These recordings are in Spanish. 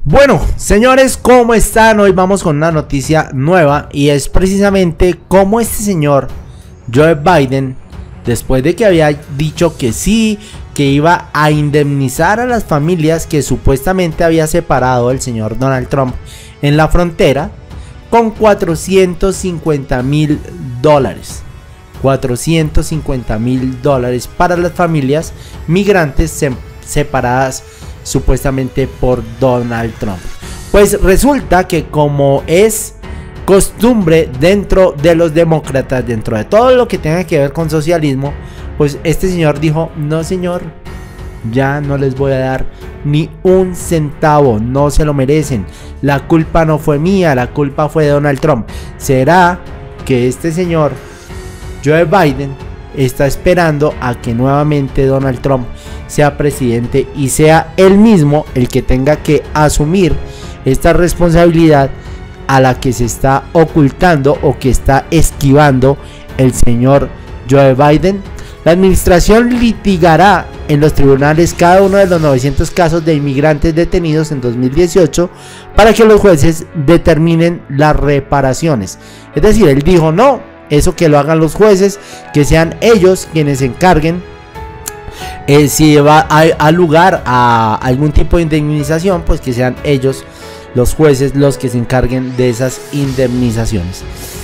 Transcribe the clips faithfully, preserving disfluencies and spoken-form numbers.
Bueno, señores, ¿cómo están? Hoy vamos con una noticia nueva y es precisamente cómo este señor Joe Biden, después de que había dicho que sí, que iba a indemnizar a las familias que supuestamente había separado el señor Donald Trump en la frontera con cuatrocientos cincuenta mil dólares. cuatrocientos cincuenta mil dólares para las familias migrantes se separadas supuestamente por Donald Trump. Pues resulta que, como es costumbre dentro de los demócratas, dentro de todo lo que tenga que ver con socialismo, pues este señor dijo: no señor, ya no les voy a dar ni un centavo, no se lo merecen, la culpa no fue mía, la culpa fue de Donald Trump. ¿Será que este señor Joe Biden está esperando a que nuevamente Donald Trump sea presidente y sea él mismo el que tenga que asumir esta responsabilidad a la que se está ocultando o que está esquivando el señor Joe Biden? La administración litigará en los tribunales cada uno de los novecientos casos de inmigrantes detenidos en dos mil dieciocho para que los jueces determinen las reparaciones. Es decir, él dijo: no, eso que lo hagan los jueces, que sean ellos quienes se encarguen. Eh, si va a, a lugar a algún tipo de indemnización, pues que sean ellos, los jueces, los que se encarguen de esas indemnizaciones.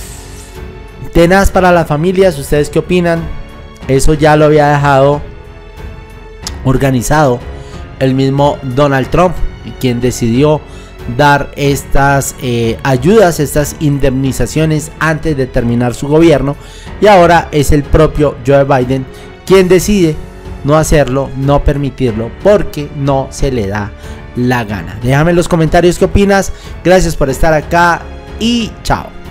Tenaz para las familias. ¿Ustedes qué opinan? Eso ya lo había dejado organizado el mismo Donald Trump, quien decidió dar estas eh, ayudas, estas indemnizaciones antes de terminar su gobierno, y ahora es el propio Joe Biden quien decide no hacerlo, no permitirlo, porque no se le da la gana. Déjame en los comentarios qué opinas. Gracias por estar acá y chao.